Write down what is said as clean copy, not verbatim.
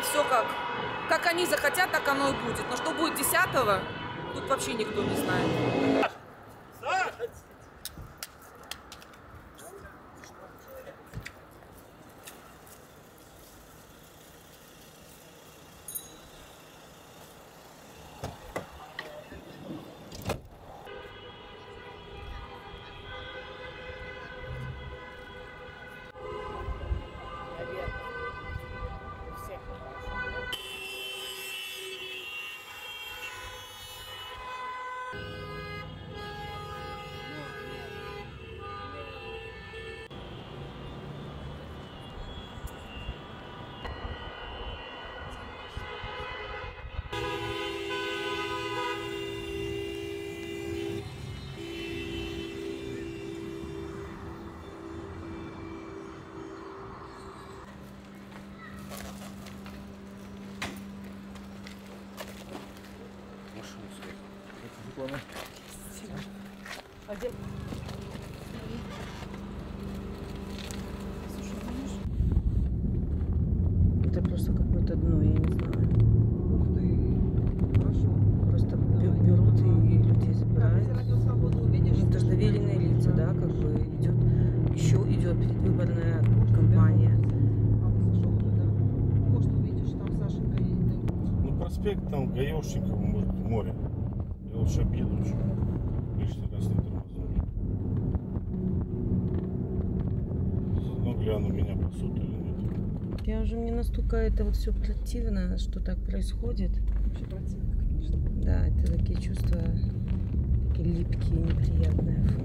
все как они захотят, так оно и будет. Но что будет 10-го, тут вообще никто не знает. Это просто какое-то дно, я не знаю. Ух ты, хорошо. Просто берут и людей забирают. Радио Свобода, увидишь? Это же доверенные лица, да, как бы еще идет предвыборная кампания. А ты зашел туда? Может, увидишь, там Сашенька едет. Ну, проспект там Гаевщиков, может, море. Я лучше объеду еще. Лишний раз не тормозну. Заодно гляну, меня пасут или нет. Я уже, мне настолько это вот все противно, что так происходит. Вообще противно, конечно. Да, это такие чувства, такие липкие, неприятные. Фу.